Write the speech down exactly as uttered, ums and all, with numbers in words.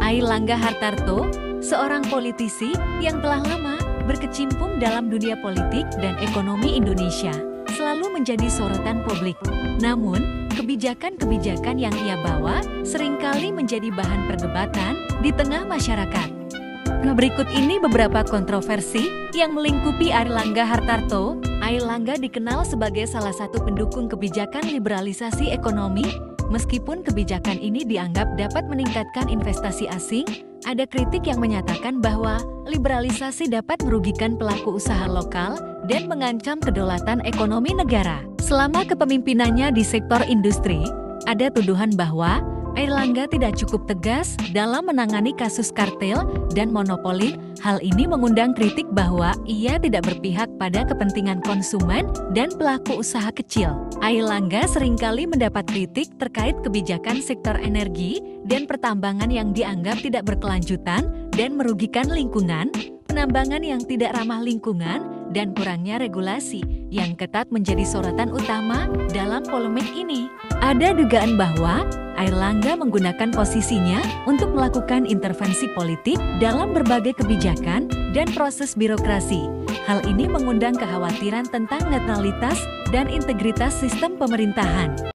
Airlangga Hartarto, seorang politisi yang telah lama berkecimpung dalam dunia politik dan ekonomi Indonesia, selalu menjadi sorotan publik. Namun, kebijakan-kebijakan yang ia bawa seringkali menjadi bahan perdebatan di tengah masyarakat. Berikut ini beberapa kontroversi yang melingkupi Airlangga Hartarto. Airlangga dikenal sebagai salah satu pendukung kebijakan liberalisasi ekonomi. Meskipun kebijakan ini dianggap dapat meningkatkan investasi asing, ada kritik yang menyatakan bahwa liberalisasi dapat merugikan pelaku usaha lokal dan mengancam kedaulatan ekonomi negara. Selama kepemimpinannya di sektor industri, ada tuduhan bahwa Airlangga tidak cukup tegas dalam menangani kasus kartel dan monopoli. Hal ini mengundang kritik bahwa ia tidak berpihak pada kepentingan konsumen dan pelaku usaha kecil. Airlangga seringkali mendapat kritik terkait kebijakan sektor energi dan pertambangan yang dianggap tidak berkelanjutan dan merugikan lingkungan, penambangan yang tidak ramah lingkungan, dan kurangnya regulasi yang ketat menjadi sorotan utama dalam polemik ini. Ada dugaan bahwa Airlangga menggunakan posisinya untuk melakukan intervensi politik dalam berbagai kebijakan dan proses birokrasi. Hal ini mengundang kekhawatiran tentang netralitas dan integritas sistem pemerintahan.